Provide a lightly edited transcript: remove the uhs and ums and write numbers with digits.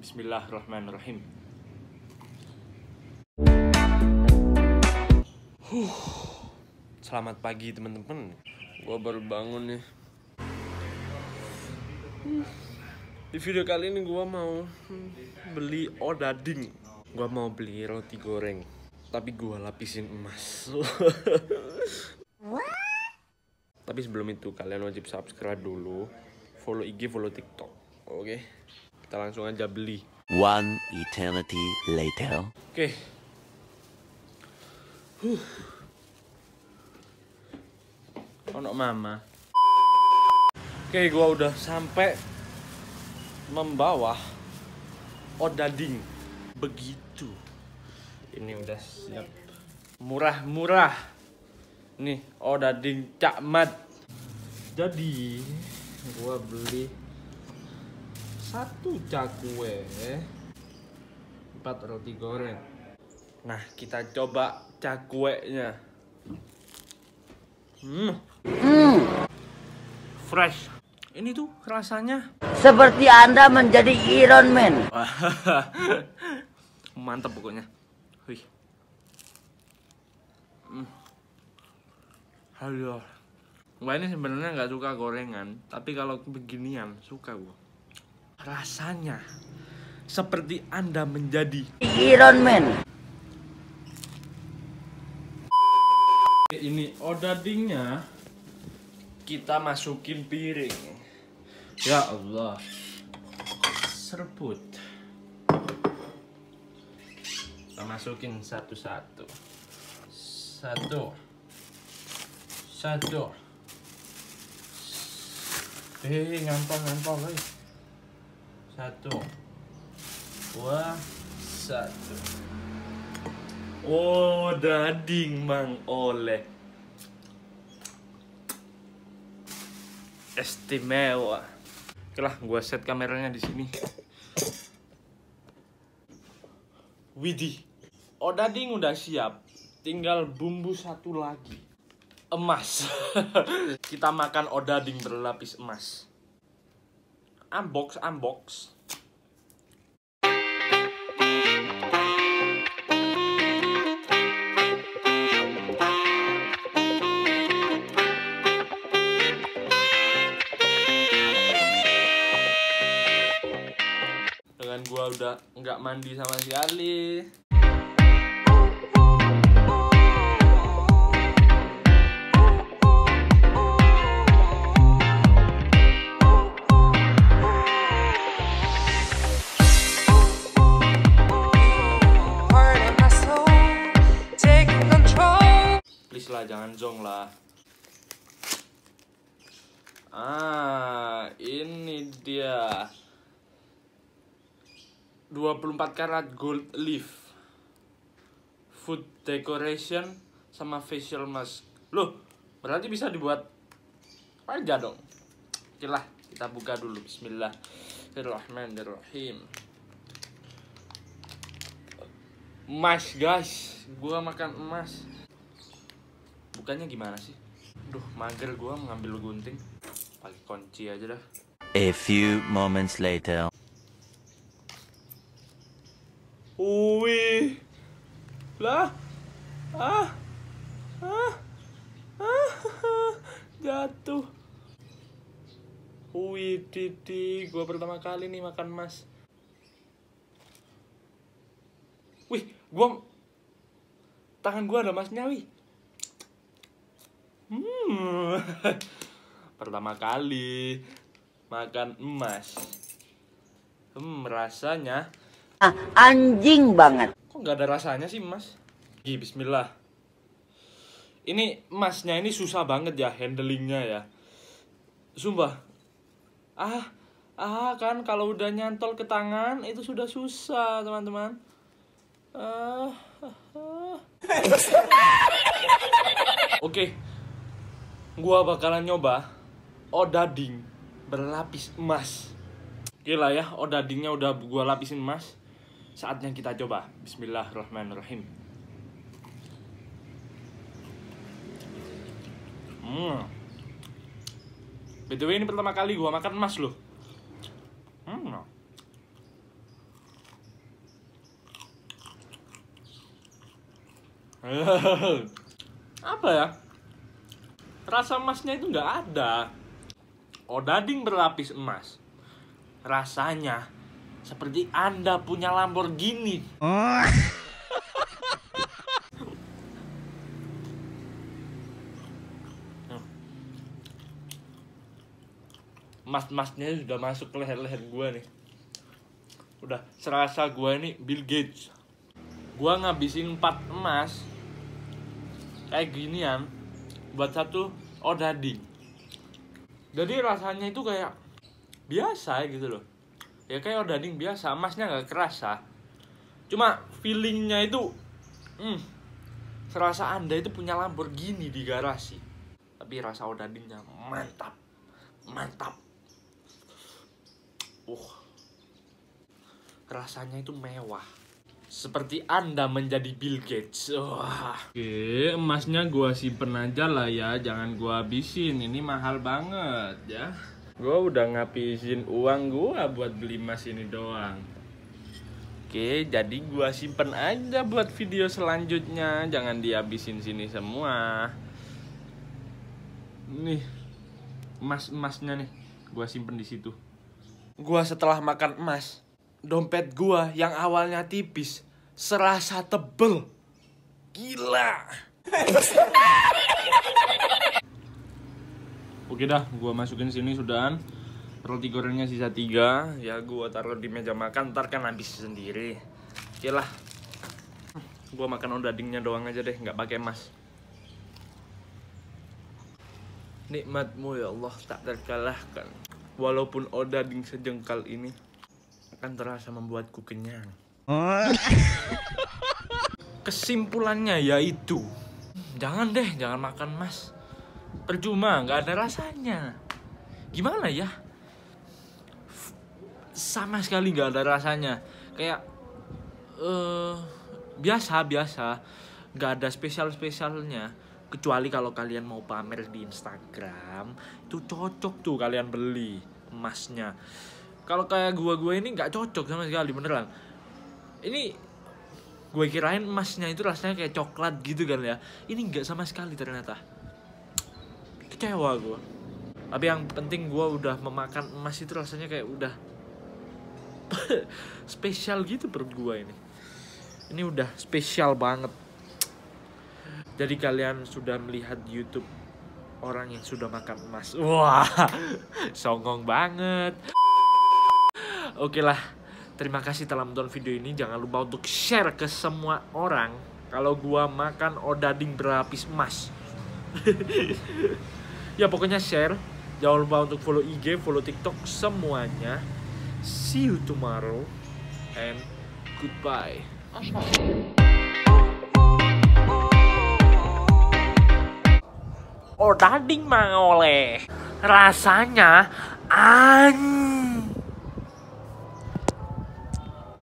Bismillahirrahmanirrahim. Selamat pagi teman-teman. Gua baru bangun nih. Di video kali ini gua mau beli odading. Gua mau beli roti goreng, tapi gua lapisin emas. Tapi sebelum itu kalian wajib subscribe dulu, follow IG, follow TikTok. Oke, kita langsung aja beli. One eternity later. Oke. Ono mama. Oke, gua udah sampai membawa odading. Begitu. Ini udah siap. Murah-murah. Nih, odading Cak Mat. Jadi, gua beli 1 cakwe, 4 roti goreng. Nah, kita coba cakwenya. Fresh. Ini tuh rasanya seperti Anda menjadi Iron Man. mantap pokoknya. Wih. Halo. Gua ini sebenarnya nggak suka gorengan, tapi kalau beginian suka gua. Rasanya seperti Anda menjadi Iron Man. Ini odadingnya kita masukin piring. Ya Allah, serput. Kita masukin satu-satu. Satu. Ngantong, guys. 1, 2, 1. Oh, dading Mang Oleh. Istimewa. Oke lah, gua set kameranya di sini. Widih. Odading udah siap. Tinggal bumbu satu lagi. Emas. Kita makan odading berlapis emas. Unbox. Dengan gua udah nggak mandi sama sekali. Please lah, jangan zong lah. Ini dia 24 karat gold leaf, food decoration sama facial mask. Loh, berarti bisa dibuat aja dong. Oke lah, kita buka dulu. Bismillahirrahmanirrahim. Emas guys, gua makan emas. Bukannya gimana sih? Duh, mager gua mengambil gunting. Pakai kunci aja dah. A few moments later. Wih, lah, jatuh. Wih, Didi, gua pertama kali nih makan emas. Wih, tangan gua ada emasnya, wih. Pertama kali makan emas. Rasanya Anjing banget. kok nggak ada rasanya sih emas? Bismillah. Ini emasnya ini susah banget ya handlingnya ya. Sumpah. Kan kalau udah nyantol ke tangan itu sudah susah teman-teman. Oke. Gua bakalan nyoba odading berlapis emas. Oke lah ya, odadingnya udah gua lapisin emas. Saatnya kita coba. Bismillahirrahmanirrahim. BTW ini pertama kali gua makan emas loh. Apa ya? Rasa emasnya itu nggak ada. Odading berlapis emas. Rasanya seperti Anda punya Lamborghini. Emas-emasnya sudah masuk ke leher-leher gue nih. Udah serasa gue ini Bill Gates. Gue ngabisin 4 emas kayak ginian buat 1 odading. Jadi rasanya itu kayak biasa gitu loh. Ya kayak odading biasa, emasnya gak kerasa. Cuma feelingnya itu serasa Anda itu punya Lamborghini di garasi. Tapi rasa odadingnya mantap. Mantap. Rasanya itu mewah. Seperti Anda menjadi Bill Gates. Oke, emasnya gua simpen aja lah ya. Jangan gua habisin. Ini mahal banget ya. Gua udah ngabisin uang gua buat beli emas ini doang. Oke, jadi gua simpen aja buat video selanjutnya. Jangan dihabisin sini semua. Nih, emas-emasnya nih. Gua simpen di situ. Gua setelah makan emas, dompet gua yang awalnya tipis serasa tebel. Gila. Oke dah, gua masukin sini sudahan. Roti gorengnya sisa 3. Ya gua taruh di meja makan, ntar kan habis sendiri. Oke lah. Gua makan odadingnya doang aja deh, nggak pakai emas. Nikmatmu ya Allah tak terkalahkan. Walaupun odading sejengkal ini akan terasa membuatku kenyang. Kesimpulannya yaitu, jangan makan emas. Percuma, nggak ada rasanya. Gimana ya? Sama sekali nggak ada rasanya. Kayak biasa, nggak ada spesialnya. Kecuali kalau kalian mau pamer di Instagram, itu cocok tuh kalian beli emasnya. Kalau kayak gua ini nggak cocok sama sekali, beneran. Ini gue kirain emasnya itu rasanya kayak coklat gitu kan ya. Ini nggak sama sekali ternyata. Kecewa gua. Tapi yang penting gua udah memakan emas itu rasanya kayak udah spesial gitu perut gua ini. Ini udah spesial banget. Jadi kalian sudah melihat YouTube orang yang sudah makan emas. Wah, songong banget. Oke lah, terima kasih telah menonton video ini. Jangan lupa untuk share ke semua orang kalau gua makan odading berlapis emas. Ya pokoknya share. Jangan lupa untuk follow IG, follow TikTok, semuanya. See you tomorrow and goodbye. Odading mangoleh, rasanya anjing.